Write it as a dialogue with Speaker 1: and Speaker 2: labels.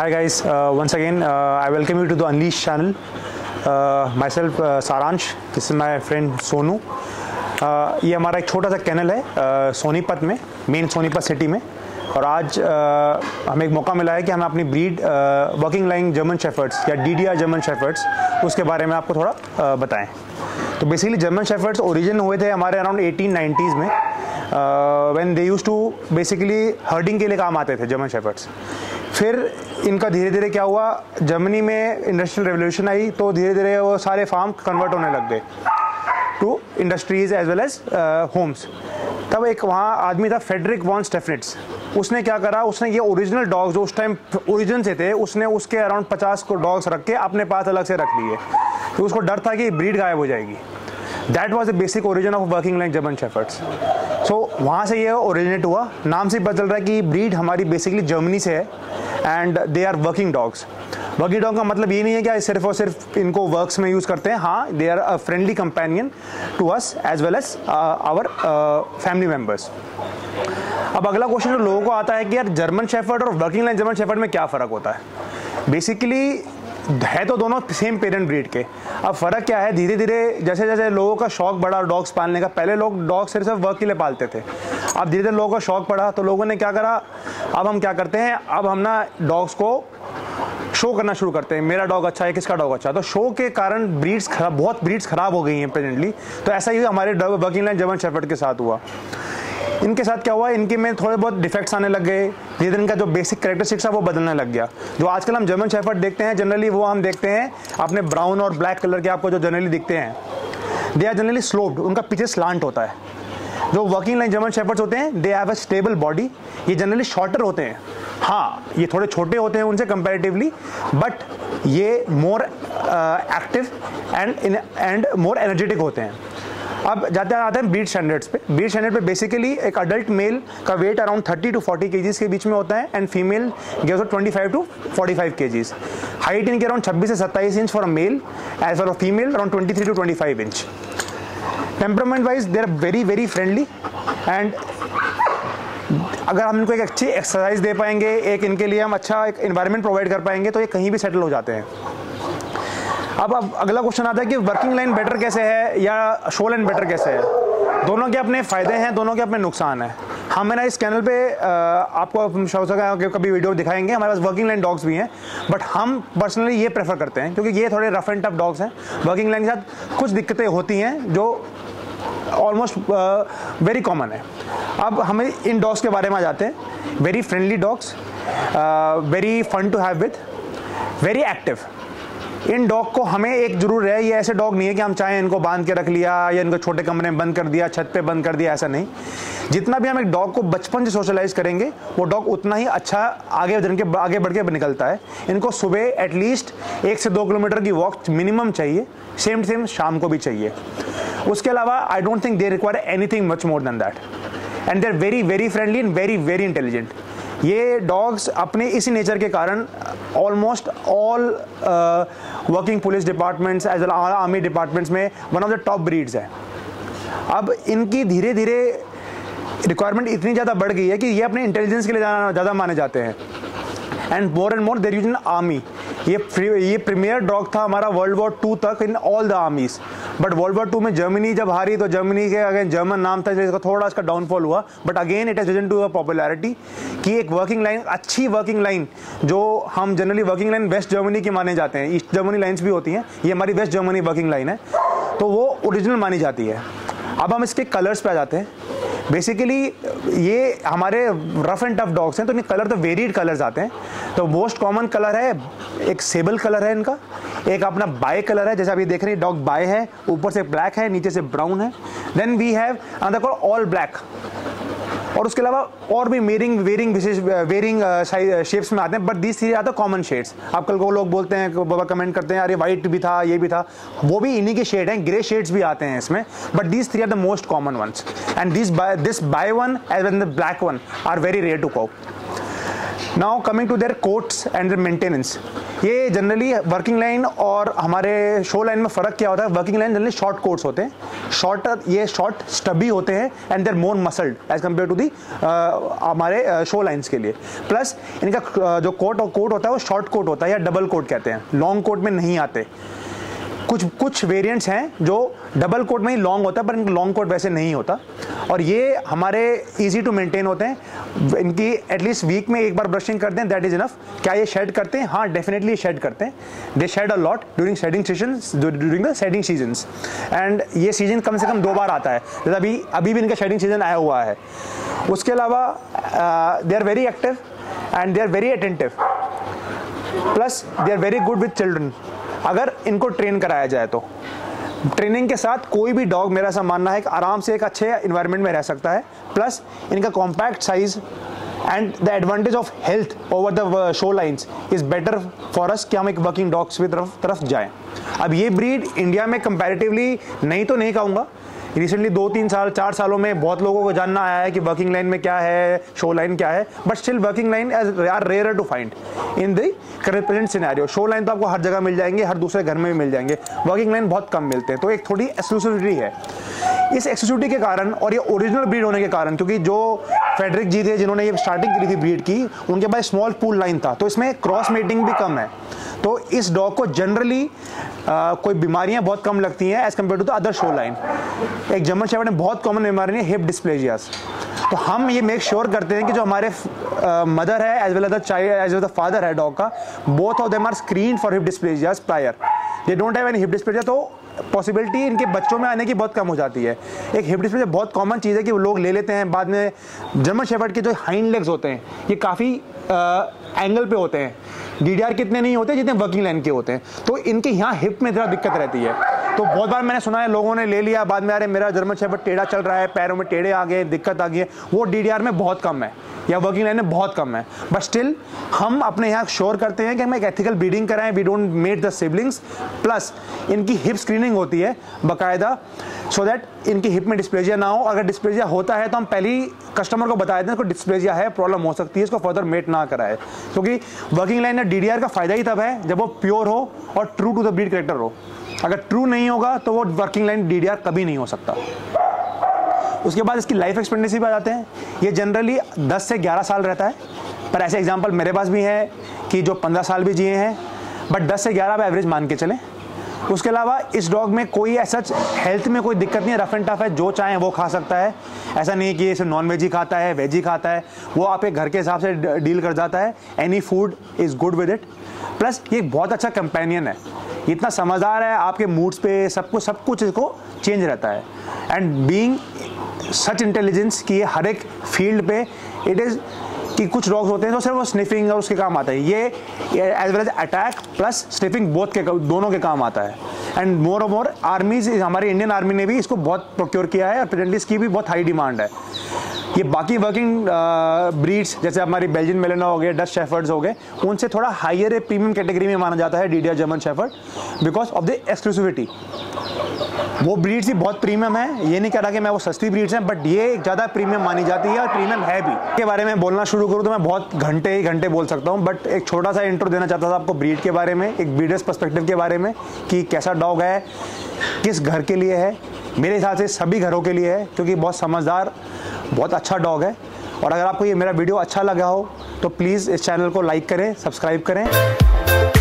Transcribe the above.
Speaker 1: Hi guys, once again I welcome you to the Unleash channel. Myself Saransh, this is my friend Sonu. ये हमारा एक छोटा सा canal है सोनीपत में, मेन सोनीपत सिटी में, और आज हमें एक मौका मिला है कि हमें अपनी breed working line German shepherds या DDR जर्मन शेफर्ड्स उसके बारे में आपको थोड़ा बताएं। तो बेसिकली जर्मन शेफर्ड्स ओरिजिन हुए थे हमारे अराउंड 1890s में, when they used to basically herding के लिए काम आते थे जर्मन शेफर्ड्स। फिर इनका धीरे धीरे क्या हुआ, जर्मनी में इंडस्ट्रियल रेवोल्यूशन आई तो धीरे धीरे वो सारे फार्म कन्वर्ट होने लग गए to industries as well as homes. तब एक वहाँ आदमी था फ्रेडरिक वॉन स्टेफनिट्स, उसने क्या करा, उसने ये ओरिजिनल डॉग्स जो उस टाइम ओरिजिन से थे उसने उसके अराउंड 50 को डॉग्स रख के अपने पास अलग से रख लिए, तो उसको डर था कि ब्रीड गायब हो जाएगी। That was the basic origin of working line German shepherds. So वहाँ से ये ओरिजिनेट हुआ। नाम से पता चल रहा है कि ब्रीड हमारी बेसिकली जर्मनी से है and they are working dogs. Working dog का मतलब ये नहीं है कि सिर्फ और सिर्फ इनको वर्क्स में यूज़ करते हैं, हाँ they are a friendly companion to us as well as our family members. अब अगला क्वेश्चन जो लोगों को आता है कि यार जर्मन शेफर्ड और वर्किंग लाइन जर्मन शेफर्ड में क्या फ़र्क होता है। बेसिकली है तो दोनों सेम पेरेंट ब्रीड के, अब फ़र्क क्या है, धीरे धीरे जैसे जैसे लोगों का शौक बढ़ा डॉग्स पालने का, पहले लोग डॉग सिर्फ वर्क के लिए पालते थे, अब धीरे धीरे लोगों का शौक बढ़ा तो लोगों ने क्या करा, अब हम क्या करते हैं, अब हम ना डॉग्स को शो करना शुरू करते हैं, मेरा डॉग अच्छा है, किसका डॉग अच्छा है। तो शो के कारण बहुत ब्रीड्स खराब हो गई हैं प्रेजेंटली। तो ऐसा ही हमारे वर्किंग लाइन जर्मन शेफर्ड के साथ हुआ। इनके साथ क्या हुआ, इनके में थोड़े बहुत डिफेक्ट्स आने लग गए, धीरे धीरे इनका जो बेसिक कैरेक्टरिस्टिक्स है वो बदलने लग गया। जो आजकल हम जर्मन शेफर्ड देखते हैं जनरली वो हम देखते हैं अपने ब्राउन और ब्लैक कलर के आपको जो जनरली दिखते हैं, दे आर जनरली स्लोप्ड, उनका पीछे स्लांट होता है। जो वर्किंग लाइन जर्मन शेफर्ड्स होते हैं they have a stable body, ये जनरली शॉर्टर होते हैं, हाँ ये थोड़े छोटे होते हैं उनसे कंपैरेटिवली, बट ये more active and more energetic होते हैं। अब आते हैं ब्रीड स्टैंडर्ड्स पे। ब्रीड स्टैंडर्ड पे बेसिकली एक अडल्ट मेल का वेट अराउंड 30 to 40 kgs के बीच में होता है and female gives 25 to 45 kgs। Height इनके अराउंड 26 से 27 inch for a male, as for a female around 23 to 25 inch. Temperament wise they are very very friendly and अगर हम इनको एक अच्छी एक्सरसाइज दे पाएंगे, एक इनके लिए हम अच्छा एक एनवायरनमेंट प्रोवाइड कर पाएंगे तो ये कहीं भी सेटल हो जाते हैं। अब अगला क्वेश्चन आता है कि वर्किंग लाइन बेटर कैसे है या शो लाइन बेटर कैसे है। दोनों के अपने फ़ायदे हैं, दोनों के अपने नुकसान हैं। हम मेरा इस चैनल पे आपको शो सका कभी वीडियो दिखाएंगे, हमारे पास वर्किंग लाइन डॉग्स भी हैं, बट हम पर्सनली ये प्रेफर करते हैं क्योंकि ये थोड़े रफ एंड टफ डॉग्स हैं। वर्किंग लाइन के साथ कुछ दिक्कतें होती हैं जो ऑलमोस्ट वेरी कॉमन है। अब हमें इन डॉग्स के बारे में आ जाते हैं। Very friendly dogs, very fun to have with, very active. इन डॉग को हमें एक जरूर है, ये ऐसे डॉग नहीं है कि हम चाहें इनको बांध के रख लिया या इनको छोटे कमरे में बंद कर दिया, छत पे बंद कर दिया, ऐसा नहीं। जितना भी हम एक डॉग को बचपन से सोशलाइज करेंगे वो डॉग उतना ही अच्छा आगे बढ़ के निकलता है। इनको सुबह एटलीस्ट 1 से 2 किलोमीटर की वॉक मिनिमम चाहिए, सेम शाम को भी चाहिए। उसके अलावा I don't think they require anything much more than that and they are very very friendly and very very intelligent. ये डॉग्स अपने इसी नेचर के कारण almost all working police departments as well army departments में one of the top breeds है। अब इनकी धीरे धीरे रिक्वायरमेंट इतनी ज़्यादा बढ़ गई है कि ये अपने इंटेलिजेंस के लिए ज़्यादा माने जाते हैं and more they're used in army. ये प्रीमियर डॉग था हमारा World War II तक in all the armies, but World War II में जर्मनी जब हारी तो जर्मनी के अगेन जर्मन नाम था जिसका थोड़ा इसका डाउनफॉल हुआ, but again it has regain to a popularity कि एक वर्किंग लाइन, अच्छी वर्किंग लाइन जो हम generally working line West Germany की माने जाते हैं, ईस्ट जर्मनी लाइन्स भी होती हैं, ये हमारी वेस्ट जर्मनी वर्किंग लाइन है तो वो ओरिजिनल मानी जाती है। अब हम इसके कलर्स पे आ जाते हैं। बेसिकली ये हमारे रफ एंड टफ डॉग्स हैं तो इनके कलर तो वेरिड कलर्स आते हैं। तो मोस्ट कॉमन कलर है एक सेबल कलर है इनका, एक अपना बाय कलर है, जैसे आप ये देख रहे हैं डॉग बाय है, ऊपर से ब्लैक है नीचे से ब्राउन है। Then we have another colour all black, और उसके अलावा और भी वेरिंग शेप्स में आते हैं, but these three are the common shades. आप कल को लोग बोलते हैं, बाबा कमेंट करते हैं अरे वाइट भी था, ये भी था, वो भी इन्हीं के शेड हैं, ग्रे शेड्स भी आते हैं इसमें, but these three are the most common ones and this by one as well the black one are very rare to cop. Now coming to their coats and their maintenance, ये generally working line और हमारे show line में फ़र्क क्या होता है? Working line generally short coats होते हैं, ये शॉर्ट स्टबी होते हैं and they're more muscled as compare to the हमारे शो लाइन्स के लिए। प्लस इनका जो कोट होता है वो शॉर्ट कोट होता है या डबल कोट कहते हैं, लॉन्ग कोट में नहीं आते। कुछ वेरिएंट्स हैं जो डबल कोट में ही लॉन्ग होता है, पर इनका लॉन्ग कोट वैसे नहीं होता, और ये हमारे इजी टू मेंटेन होते हैं। इनकी एटलीस्ट वीक में एक बार ब्रशिंग करते हैं, दैट इज इनफ। क्या ये शेड करते हैं? हाँ, डेफिनेटली शेड करते हैं। They shed a lot during shedding sessions, during the shedding seasons, and ये सीजन कम से कम 2 बार आता है, जैसे अभी भी इनका शेडिंग सीजन आया हुआ है। उसके अलावा they are very active and they are very attentive, plus they are very good with children अगर इनको ट्रेन कराया जाए तो। ट्रेनिंग के साथ कोई भी डॉग, मेरा ऐसा मानना है कि आराम से एक अच्छे एनवायरनमेंट में रह सकता है। प्लस इनका compact size and the advantage of health over the show lines is better for us कि हम एक वर्किंग डॉग्स की तरफ जाएं। अब ये ब्रीड इंडिया में कंपैरेटिवली नहीं तो नहीं कहूँगा, रिसेंटली 2-3 साल 4 सालों में बहुत लोगों को जानना आया है कि वर्किंग लाइन में क्या है, शो लाइन क्या है, but still working line are rare to find in the present scenario. Show line तो आपको हर जगह मिल जाएंगे, हर दूसरे घर में भी मिल जाएंगे, वर्किंग लाइन बहुत कम मिलते हैं, तो एक थोड़ी एक्सक्लूसिविटी है। इस एक्सक्लूसिविटी के कारण और ये ओरिजिनल ब्रीड होने के कारण, क्योंकि जो फेडरिक जी थे जिन्होंने ये स्टार्टिंग करी थी ब्रीड की, उनके पास स्मॉल पूल लाइन था, तो इसमें क्रॉस मेटिंग भी कम है, तो इस डॉग को जनरली कोई बीमारियां बहुत कम लगती हैं as compare to the other show line. एक जर्मन शेफर्ड में बहुत कॉमन बीमारी है हिप डिस्प्लेजियास, तो हम ये मेक श्योर करते हैं कि जो हमारे मदर है as well as the child as well the father है डॉग का, both of them are screen for hip dysplasias prior. They don't have any hip dysplasia, तो पॉसिबिलिटी इनके बच्चों में आने की बहुत कम हो जाती है। एक हिप डिस्प्लेजिया बहुत कॉमन चीज़ है कि वो लोग ले लेते हैं, बाद में जर्मन शेफर्ड के जो हाइंड लेग्स होते हैं ये काफ़ी एंगल पे होते हैं, DDR कितने नहीं होते जितने वर्किंग लाइन के होते हैं, तो इनके यहाँ हिप में ज़रा दिक्कत रहती है। तो बहुत बार मैंने सुना है लोगों ने ले लिया, बाद में अरे मेरा जर्मन शेफर्ड टेढ़ा चल रहा है, पैरों में टेढ़े आ गए, दिक्कत आ गई है, वो DDR में बहुत कम है या वर्किंग लाइन में बहुत कम है, बट स्टिल हम अपने यहाँ श्योर करते हैं कि हम एक एथिकल ब्रीडिंग कराएं, we don't mate the siblings, plus इनकी हिप स्क्रीनिंग होती है बाकायदा, सो दैट इनकी हिप में डिस्प्लेजिया ना हो। अगर डिस्प्लेजिया होता है तो हम पहले ही कस्टमर को बता देते हैं इसको डिस्प्लेजिया है, प्रॉब्लम हो सकती है, इसको फर्दर मेट ना कराए, क्योंकि वर्किंग लाइन में DDR का फायदा ही तब है जब वो प्योर हो और true to the breed character हो। अगर ट्रू नहीं होगा तो वो वर्किंग लाइन DDR कभी नहीं हो सकता। उसके बाद इसकी लाइफ एक्सपेक्टेंसी पे आ जाते हैं, ये जनरली 10 से 11 साल रहता है, पर ऐसे एग्जांपल मेरे पास भी है कि जो 15 साल भी जिए हैं, बट 10 से 11 आप एवरेज मान के चलें। उसके अलावा इस डॉग में कोई ऐसा हेल्थ में कोई दिक्कत नहीं है, रफ एंड टफ है, जो चाहे वो खा सकता है, ऐसा नहीं कि इसे नॉन वेज ही खाता है, वेज ही खाता है, वो आप एक घर के हिसाब से डील कर जाता है, any food is good with it. Plus ये बहुत अच्छा कंपेनियन है, इतना समझदार है, आपके मूड्स पे सब कुछ इसको चेंज रहता है, एंड बीइंग सच इंटेलिजेंस कि ये हर एक फील्ड पे इट इज़ कि कुछ डॉग्स होते हैं तो सिर्फ वो स्निफिंग और उसके काम आता है, ये as well as attack plus sniffing दोनों के काम आता है। एंड मोर और मोर आर्मीज, हमारी इंडियन आर्मी ने भी इसको बहुत प्रोक्योर किया है और प्रेजेंटली इसकी भी बहुत हाई डिमांड है। ये बाकी वर्किंग ब्रीड्स जैसे हमारी बेल्जियन मेलिनो हो गए, डच शेफर्ड्स हो गए, उनसे थोड़ा हायर प्रीमियम कैटेगरी में माना जाता है DDR German shepherd because of the exclusivity. वो ब्रीड्स ही बहुत प्रीमियम है, ये नहीं कह रहा कि मैं वो सस्ती ब्रीड्स हैं, बट ये एक ज़्यादा प्रीमियम मानी जाती है और प्रीमियम है भी। के बारे में बोलना शुरू करूँ तो मैं बहुत घंटे बोल सकता हूँ, बट एक छोटा सा इंट्रो देना चाहता था आपको ब्रीड के बारे में, एक ब्रीडर्स पर्सपेक्टिव के बारे में कि कैसा डॉग है, किस घर के लिए है। मेरे हिसाब से सभी घरों के लिए है, क्योंकि बहुत समझदार, बहुत अच्छा डॉग है। और अगर आपको ये मेरा वीडियो अच्छा लगा हो तो प्लीज़ इस चैनल को लाइक करें, सब्सक्राइब करें।